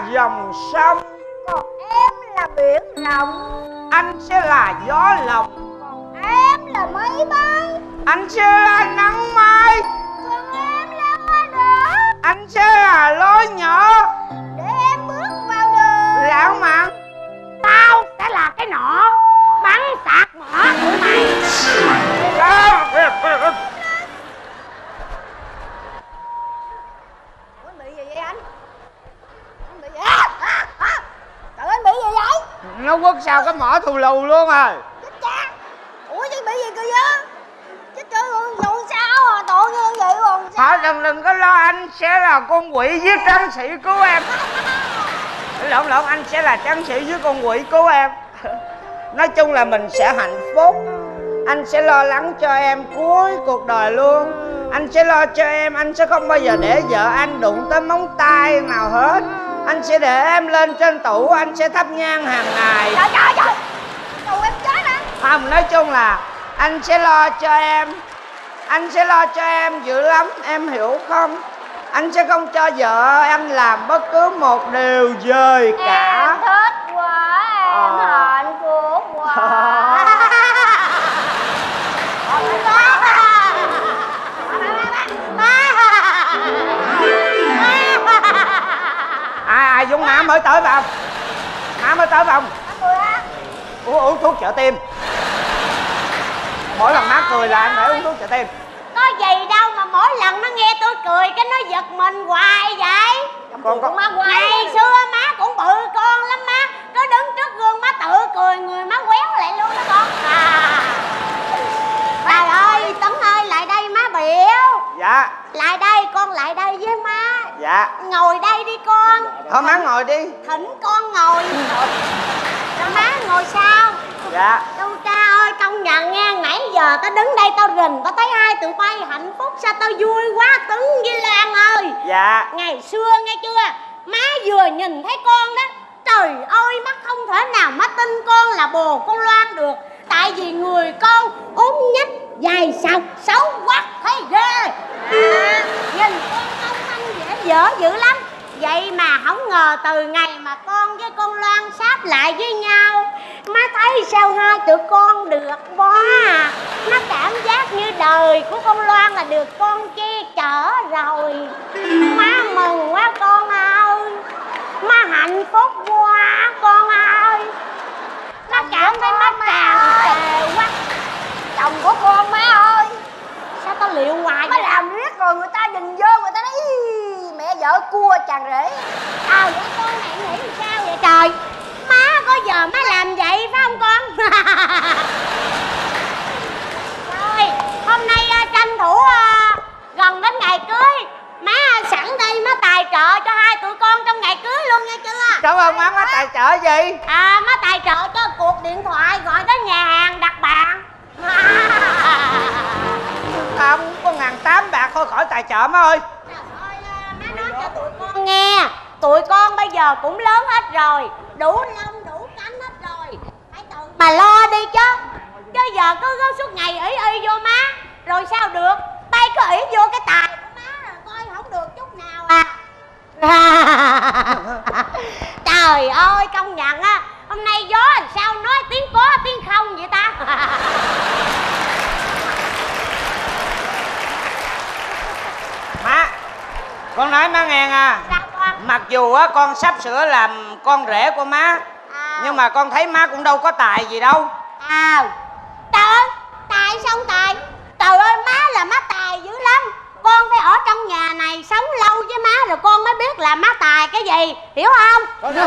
dòng sông, còn em là biển rộng. anh sẽ là gió lộng, còn em là mây bay. anh sẽ là nắng mai, còn em là hoa đỏ. anh sẽ là lối nhỏ để em bước vào đời lãng mạn. Tao sẽ là cái nỏ bắn sạc mỏ của mày. Anh bị gì vậy anh? Anh bị gì? Trời ơi, anh bị gì vậy? Nó quất sao cái mỏ thù lù luôn rồi. Chết cha. Ủa chứ bị gì kìa vậy? Chết trời ơi, rồi sao à? Tội như vậy rồi sao? Thôi đừng có lo, anh sẽ là con quỷ giết tráng sĩ cứu em. Lộn, anh sẽ là tráng sĩ với con quỷ cứu em. Nói chung là mình sẽ hạnh phúc. Anh sẽ lo lắng cho em cuối cuộc đời luôn. Anh sẽ lo cho em, anh sẽ không bao giờ để vợ anh đụng tới móng tay nào hết. Anh sẽ để em lên trên tủ, anh sẽ thắp nhang hàng ngày. Trời Trời em chết hả? Không, nói chung là anh sẽ lo cho em. Anh sẽ lo cho em dữ lắm, em hiểu không? Anh sẽ không cho vợ anh làm bất cứ một điều gì cả. Em thích quá, em hạnh phúc quá. Ai Dũng, má mới tới phòng. Má mới tới phòng. Uống thuốc trợ tim. Mỗi lần má cười là anh phải uống thuốc trợ tim. Có gì đâu mà mỗi lần nó nghe tôi cười cái nó giật mình hoài vậy. Con ngày xưa má cũng bự con lắm má, cứ đứng trước gương má tự cười người má quéo lại luôn đó con. Trời ơi Tấn ơi, lại đây má biểu. Dạ. Lại đây, con lại đây với má. Dạ. Ngồi đây đi con. Thôi má ngồi đi. Thỉnh con ngồi. Rồi má ngồi sao? Dạ. Đâu cha ơi, công nhận nha, nãy giờ tao đứng đây tao rình, tao thấy hai tụi bay hạnh phúc, sao tao vui quá Tấn với Lan ơi. Dạ. Ngày xưa nghe chưa, má vừa nhìn thấy con đó, trời ơi má không thể nào má tin con là bồ con Loan được. Tại vì người con ốm nhách, dài sọc, xấu quắc, thấy ghê. Nhìn con công anh dễ dở dữ lắm. Vậy mà không ngờ từ ngày mà con với con Loan sáp lại với nhau, má thấy sao hai tụi con được quá. Má cảm giác như đời của con Loan là được con che chở rồi. Má mừng quá con ơi. Má hạnh phúc quá con ơi. Má cảm thấy má tràn trề quá. Chồng của con má ơi. Sao tao liệu hoài má làm riết rồi người ta nhìn vô người ta nói mẹ vợ cua chàng rể. Vậy con này nghĩ sao vậy trời? Má có giờ má làm vậy phải không con? Rồi hôm nay tranh thủ gần đến ngày cưới, má sẵn đây má tài trợ cho hai tụi con trong ngày cưới luôn nghe chưa? Cảm ơn má tài trợ gì? Má tài trợ cho cuộc điện thoại gọi tới nhà hàng đặt bạn. Không, có 1.800 bạc thôi khỏi tài trợ má ơi. Trời ơi, má nói cho tụi con nghe, tụi con bây giờ cũng lớn hết rồi, đủ lông đủ cánh hết rồi, phải tự mà lo đi chứ. Chứ giờ cứ suốt ngày ỷ vô má, rồi sao được? Tay cứ ỷ vô cái tài của má rồi coi không được chút nào à. Trời ơi, công nhận á, hôm nay gió làm sao nói tiếng có tiếng không vậy ta? Má, con nói má nghe à. Sao con? Mặc dù á con sắp sửa làm con rể của má, nhưng mà con thấy má cũng đâu có tài gì đâu. Trời ơi, tài sao không tài? Trời ơi, má là má tài dữ lắm. Con phải ở trong nhà này sống lâu với má rồi con mới biết là má tài cái gì, hiểu không?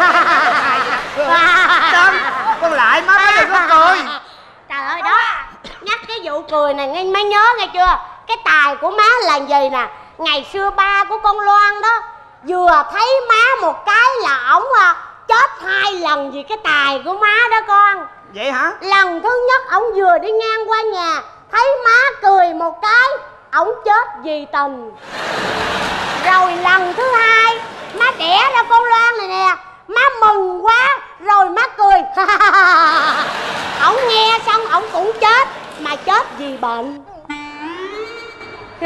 Con lại má đừng có cười. Trời ơi đó, nhắc cái vụ cười này nghe mới nhớ nghe chưa? Cái tài của má là gì nè? Ngày xưa ba của con Loan đó vừa thấy má một cái là ổng chết 2 lần vì cái tài của má đó con. Vậy hả? Lần thứ nhất ổng vừa đi ngang qua nhà thấy má cười một cái, ổng chết vì tình. Rồi lần thứ hai má đẻ ra con Loan này nè, má mừng quá rồi má cười. Ổng nghe xong ổng cũng chết, mà chết vì bệnh.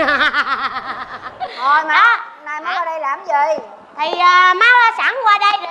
Thôi má, nay má qua đây làm gì? Thì má sẵn qua đây để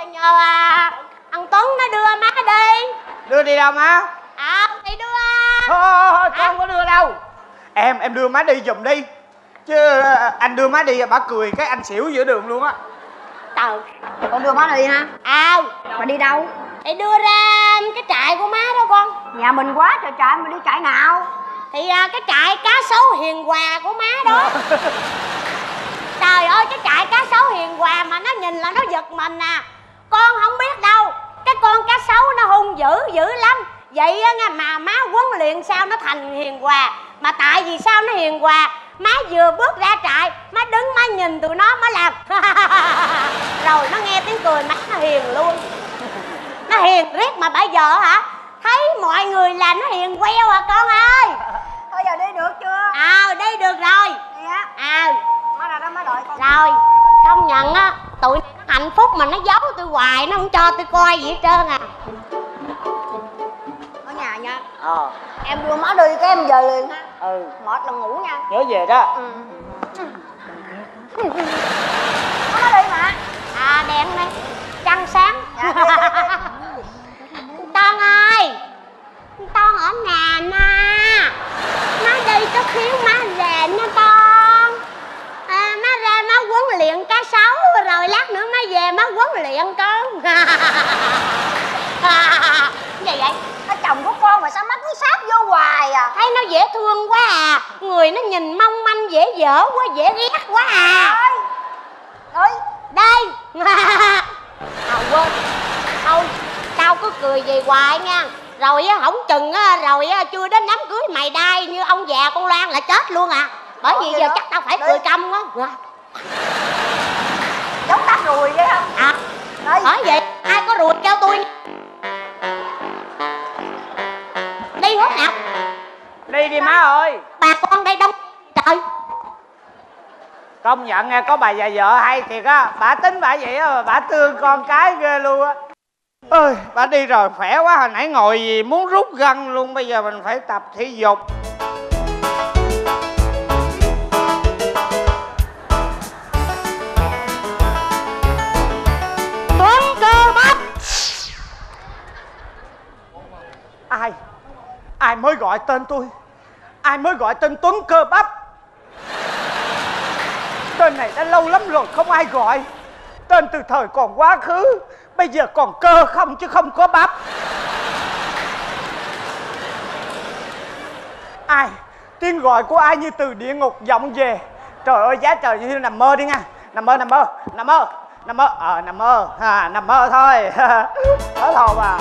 đi đâu má? Thì đưa. Thôi con không có đưa đâu. Em đưa má đi giùm đi. Chứ anh đưa má đi bà cười cái anh xỉu giữa đường luôn á. Trời, Con đưa má đi ha. Mà đi đâu? thì đưa ra cái trại của má đó con. Nhà mình quá trời trại, mà đi trại nào? Thì cái trại cá sấu Hiền Hòa của má đó. Trời ơi, cái trại cá sấu Hiền Hòa mà nó nhìn là nó giật mình à. Con không biết đâu, cái con cá sấu nó hung dữ lắm. Vậy á mà má huấn luyện sao nó thành hiền hòa. Mà tại vì sao nó hiền hòa, má vừa bước ra trại, má đứng má nhìn tụi nó, má làm rồi nó nghe tiếng cười má nó hiền luôn. Nó hiền riết mà bây giờ hả, thấy mọi người là nó hiền queo à con ơi. Bây giờ đi được chưa? Đi được rồi. Đi á. Má ra đó má đợi con. Rồi, công nhận á, tụi nó hạnh phúc mà nó giấu tôi hoài, nó không cho tôi coi gì hết trơn à. Ở nhà nha. Em đưa má đi cái em về liền ha. Mệt là ngủ nha. Nhớ về đó. Má đi mà. Đèn đây, trăng sáng. Con ơi, con ở nhà nè. Má đi chút xíu má về nha con. Má ra má huấn luyện cá sấu, rồi lát nữa má về má huấn luyện con. Gì vậy? Nó chồng của con mà sao mắt nó sát vô hoài à? Thấy nó dễ thương quá à. Người nó nhìn mong manh dễ dở quá, dễ ghét quá à. Rồi. Đây. Quên. Thôi, tao cứ cười về hoài nha. Rồi á, không chừng á, rồi á, chưa đến đám cưới mày đai như ông già con Loan là chết luôn à. Bởi vì giờ chắc tao phải cười câm quá. Giống tắt ruồi vậy không? Hỏi vậy, ai có ruồi kêu tôi. Đi hướng nào? Đi đi má ơi. Bà con đây đông trời. Công nhận nghe có bà già vợ hay thiệt á. Bà tính bà vậy á mà bà thương con cái ghê luôn á. Ơi, bà đi rồi khỏe quá. Hồi nãy ngồi gì muốn rút gân luôn. Bây giờ mình phải tập thể dục. Tuấn cơ bắp. Ai mới gọi tên tôi? Ai mới gọi tên Tuấn cơ bắp? Tên này đã lâu lắm rồi không ai gọi. Tên từ thời còn quá khứ. Bây giờ còn cơ không chứ không có bắp. Ai? Tiếng gọi của ai như từ địa ngục vọng về. Trời ơi, giá trời như nằm mơ đi nha. Nằm mơ. Nằm mơ thôi. Đó thôi bà.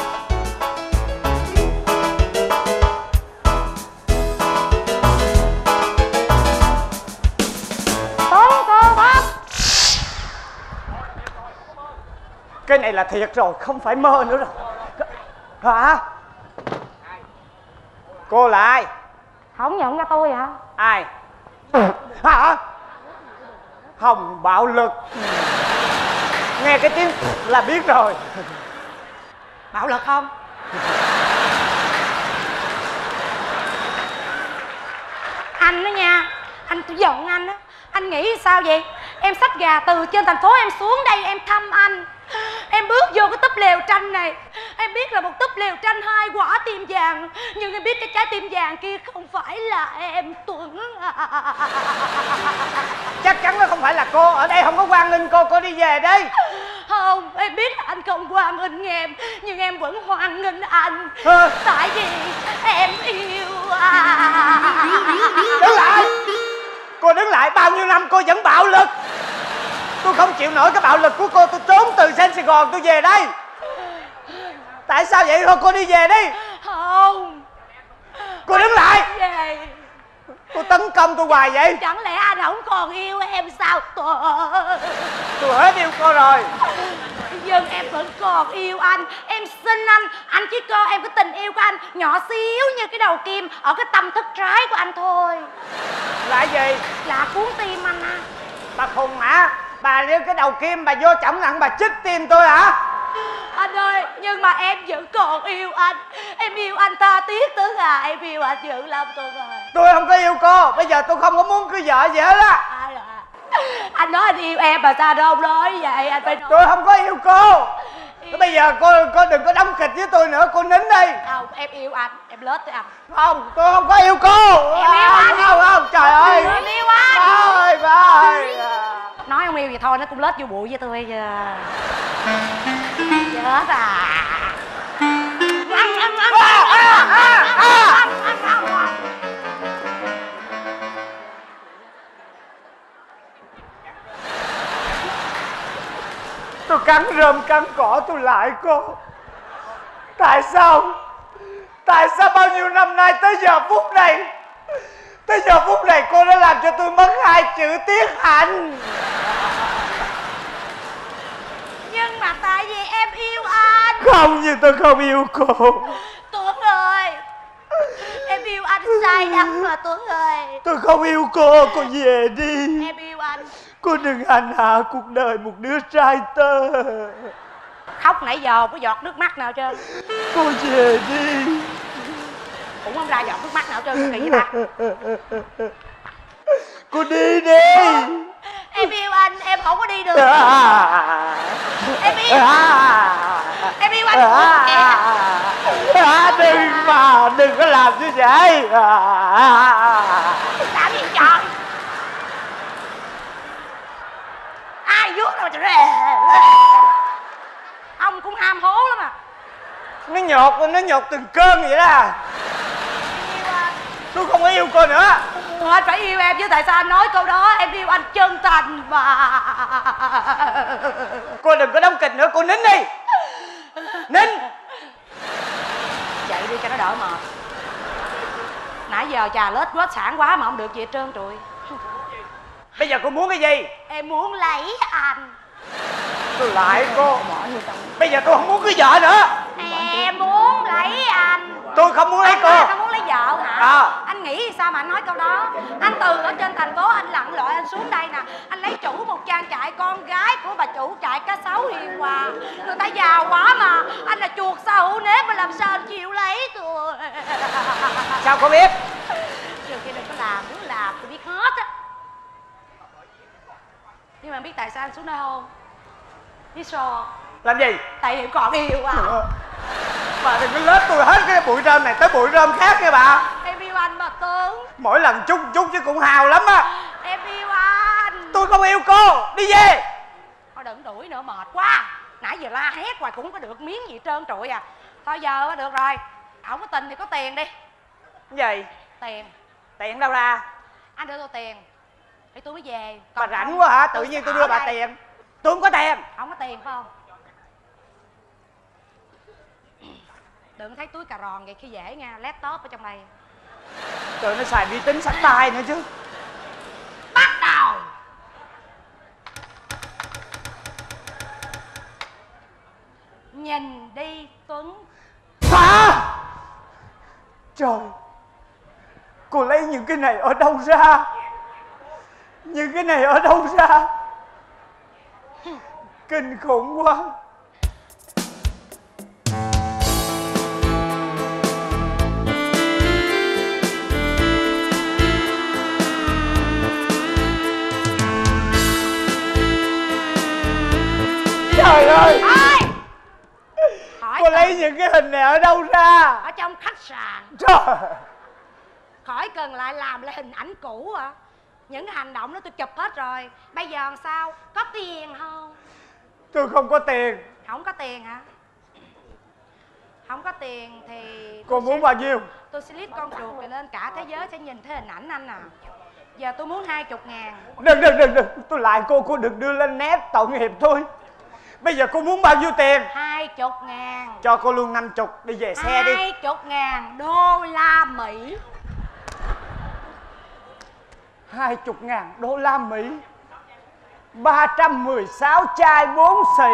Cái này là thiệt rồi, không phải mơ nữa rồi. Hả? Cô là ai? Không nhận ra tôi hả? Ai? Hả? Hồng bạo lực. Nghe cái tiếng là biết rồi. Bạo lực không? Anh đó nha, anh tôi giận anh á. Anh nghĩ sao vậy? Em xách gà từ trên thành phố em xuống đây em thăm anh. Em bước vô cái túp lều tranh này, em biết là một túp lều tranh 2 quả tim vàng. Nhưng em biết cái trái tim vàng kia không phải là em Tuấn. Chắc chắn nó không phải là cô. Ở đây không có hoan nghênh cô đi về đi. Không, em biết là anh không hoan nghênh em, nhưng em vẫn hoan nghênh anh. Tại vì em yêu Đứng lại. Cô đứng lại, bao nhiêu năm cô vẫn bạo lực. Tôi không chịu nổi cái bạo lực của cô. Tôi trốn từ Sài Gòn tôi về đây. Tại sao vậy? Thôi cô đi về đi. Không. Cô đứng lại. Về. Cô tấn công tôi hoài vậy. Chẳng lẽ anh không còn yêu em sao? Tôi hết yêu cô rồi. Nhưng em vẫn còn yêu anh. Em xin anh chỉ coi em cái tình yêu của anh nhỏ xíu như cái đầu kim ở cái tâm thức trái của anh thôi. Là gì? Là cuốn tim anh à. Bà khùng hả? Bà với cái đầu kim bà vô chổng nặng bà chích tim tôi hả? Anh ơi, nhưng mà em vẫn còn yêu anh. Em yêu anh tha thiết Tuấn à. Em yêu anh dữ lắm Tuấn à. Tôi không có yêu cô. Bây giờ tôi không có muốn cưới vợ gì hết á. Anh nói anh yêu em mà sao đâu nói vậy? Anh phải nói. Tôi không có yêu cô. Bây giờ giờ cô đừng có đóng kịch với tôi nữa, cô nín đi. Không, em yêu anh, em lết với anh. Không, tôi không có yêu cô. Em yêu anh. Không, trời ơi. Em yêu anh. Ba ơi. Nói không yêu vậy thôi, nó cũng lết vô bụi với tôi giờ. Chết à. Tôi cắn rơm cắn cỏ tôi lại cô. Tại sao bao nhiêu năm nay tới giờ phút này cô đã làm cho tôi mất 2 chữ tiết hạnh. Nhưng mà tại vì em yêu anh. Không, nhưng tôi không yêu cô. Tuấn ơi, em yêu anh say đắm mà Tuấn ơi. Tôi không yêu cô về đi. Em yêu anh. Cô đừng hành hạ cuộc đời một đứa trai tơ. Khóc nãy giờ không có giọt nước mắt nào trơn. Cô về đi. Cũng không ra giọt nước mắt nào trơn, kỳ vậy ta. Cô đi đi. Em yêu anh, em không có đi được. Em yêu anh. Đừng có làm như vậy. Làm gì trời? Ai vuốt đâu trời. Ông cũng ham hố lắm à. Nó nhột từng cơn vậy đó. Em yêu anh. Tôi không có yêu cô nữa. Anh phải yêu em chứ, tại sao anh nói câu đó? Em yêu anh chân thành mà. Cô đừng có đóng kịch nữa, cô nín đi. Nín. Chạy đi cho nó đỡ mệt. Nãy giờ trà lết quết sản quá mà không được gì hết trơn trụi. Bây giờ cô muốn cái gì? Em muốn lấy anh. Tôi lại cô. Bây giờ tôi không muốn cái vợ nữa. Em muốn lấy anh. Tôi không muốn lấy cô. Anh muốn lấy vợ hả? À. Anh nghĩ sao mà anh nói câu đó? Anh từ ở trên thành phố anh lặn lội anh xuống đây nè. Anh lấy chủ một trang trại con gái của bà chủ trại cá sấu Hiền Hòa. Người ta giàu quá mà. Anh là chuột sâu nếp mà làm sao anh chịu lấy tôi? Sao cô biết? Trường kia đừng có làm, muốn làm tôi biết hết á. Nhưng mà biết tại sao anh xuống đây không? Biết sao không? Làm gì? Tại em còn yêu à. Bà đừng có lết tôi hết cái bụi rơm này tới bụi rơm khác nha bà. Em yêu anh mà Tuấn. Mỗi lần chút chứ cũng hào lắm á. Em yêu anh. Tôi không yêu cô. Đi về. Thôi đừng đuổi nữa, mệt quá. Nãy giờ la hét hoài cũng không có được miếng gì trơn trụi à. Thôi giờ được rồi. Không có tình thì có tiền đi. Cái gì? Tiền. Tiền đâu ra? Anh đưa tôi tiền để tôi mới về. Bà Còn rảnh không, quá hả? Tự nhiên tôi đưa bà đây. tiền. Tôi không có tiền. Không có tiền phải không? Đừng thấy túi cà ròn vậy khi dễ nha. Laptop ở trong đây. Trời, nó xài vi tính sách tay nữa chứ. Bắt đầu. Nhìn đi Tuấn. Hả? Trời, cô lấy những cái này ở đâu ra? Những cái này ở đâu ra? Kinh khủng quá. Trời ơi! Ôi! Hỏi Cô lấy những cái hình này ở đâu ra? ở trong khách sạn. Trời! Khỏi cần lại làm lại hình ảnh cũ hả? Những cái hành động đó tôi chụp hết rồi. Bây giờ làm sao? Có tiền không? Tôi không có tiền. Không có tiền hả? Không có tiền thì Cô muốn bao nhiêu? tôi sẽ list con chuột này lên, cả thế giới sẽ nhìn thấy hình ảnh anh à. Giờ tôi muốn 20.000. Đừng. Tôi lại cô đừng đưa lên net tội nghiệp thôi. Bây giờ cô muốn bao nhiêu tiền? 20.000. Cho cô luôn 50, đi về xe đi. 20.000 đô la Mỹ. 20.000 đô la Mỹ. 316 chai 4 xị.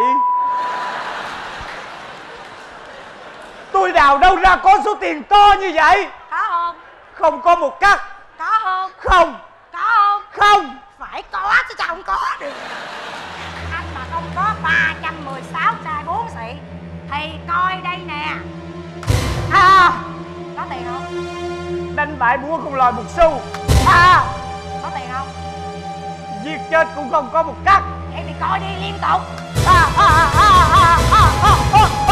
Tôi đào đâu ra có số tiền to như vậy? Có không? Không có một cắc. Có không? Không. Có không? Không. Phải có chứ sao không có được. Anh mà không có 316 chai 4 xị thì coi đây nè. À, Có tiền không? đánh bại búa không lòi một xu. Có tiền không? Giết chết cũng không có một cắc. Vậy thì coi đi liên tục. À.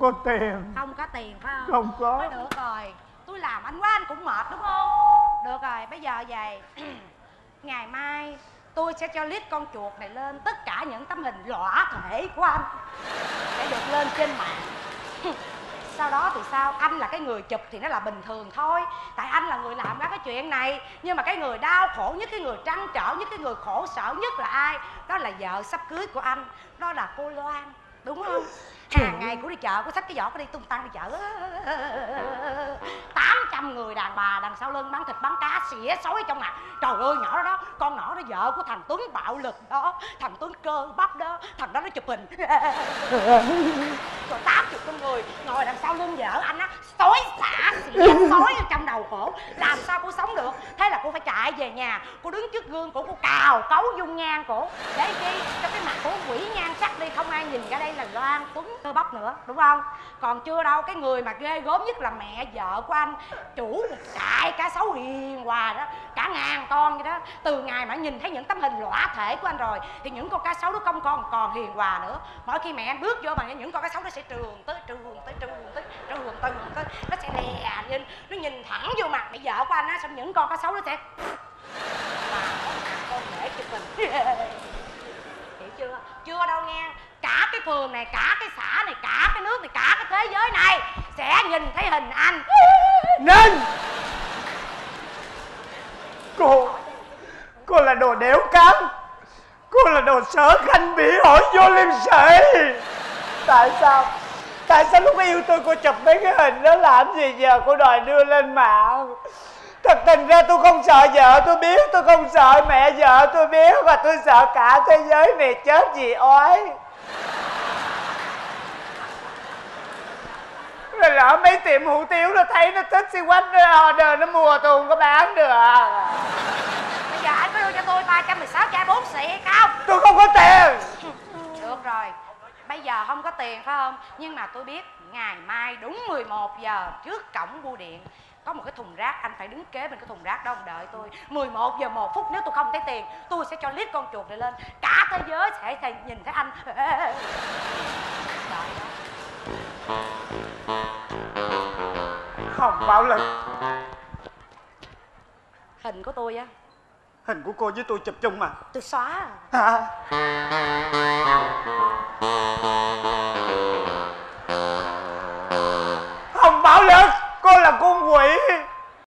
có tiền. Không có tiền phải không? Không có. Thôi được rồi, tôi làm anh quá anh cũng mệt đúng không? Được rồi, bây giờ vậy ngày mai tôi sẽ cho list con chuột này lên tất cả những tấm hình lõa thể của anh sẽ được lên trên mạng. Sau đó thì sao? Anh là cái người chụp thì nó là bình thường thôi, tại anh là người làm ra cái chuyện này. Nhưng mà cái người đau khổ nhất, cái người trăn trở nhất, cái người khổ sở nhất là ai? Đó là vợ sắp cưới của anh, đó là cô Loan, đúng không? Hàng ngày cô đi chợ, cô xách cái giỏ cô đi tung tăng đi chợ, 800 người đàn bà đằng sau lưng bán thịt bán cá xỉa xối trong mặt. Trời ơi, nhỏ đó đó, con nhỏ đó vợ của thằng Tuấn bạo lực đó, thằng Tuấn cơ bắp đó, thằng đó nó chụp hình. Rồi 80 con người ngồi đằng sau lưng vợ anh á, xối xả xỉa xối ở trong đầu cổ, làm sao cô sống được? Thế là cô phải chạy về nhà, cô đứng trước gương cổ, cô cào cấu dung nhan cổ để chi cho cái mặt cổ quỷ nhan sắc đi, không ai nhìn ra đây là Loan Tuấn cơ bắp nữa, đúng không? Còn chưa đâu, cái người mà ghê gớm nhất là mẹ vợ của anh, chủ một trại cá sấu hiền hòa đó, cả 1000 con vậy đó. Từ ngày mà nhìn thấy những tấm hình lõa thể của anh rồi thì những con cá sấu đó không còn hiền hòa nữa. Mỗi khi mẹ anh bước vô mà những con cá sấu nó sẽ trường tới, nó sẽ lè lên, nó nhìn thẳng vô mặt mẹ vợ của anh á, xong những con cá sấu nó sẽ mà con để chụp mình. Hiểu chưa? Chưa đâu nghe. Cả cái phường này, cả cái xã này, cả cái nước này, cả cái thế giới này sẽ nhìn thấy hình anh. Nên cô là đồ đéo cám, cô là đồ sở khanh bỉ ổi vô liêm sỉ. Tại sao lúc yêu tôi cô chụp mấy cái hình đó làm gì, giờ cô đòi đưa lên mạng? Thật tình ra tôi không sợ vợ tôi biết, tôi không sợ mẹ vợ tôi biết, mà tôi sợ cả thế giới này chết vì oái. Rồi lỡ mấy tiệm hủ tiếu nó thấy nó thích xi quách nó order nó mua, tôi không có bán được. Bây giờ anh có đưa cho tôi 316 chai 4 xị hay không? Tôi không có tiền. Được rồi, bây giờ không có tiền phải không? Nhưng mà tôi biết ngày mai đúng 11 giờ trước cổng bưu điện có một cái thùng rác, anh phải đứng kế bên cái thùng rác đó đợi tôi. 11 giờ 1 phút nếu tôi không thấy tiền, tôi sẽ cho list con chuột này lên, cả thế giới sẽ nhìn thấy anh. Đợi đó. Hồng Bảo Lực. Hình của tôi á. Hình của cô với tôi chụp chung mà. Tôi xóa. Hả? Hồng Bảo Lực, cô là con quỷ.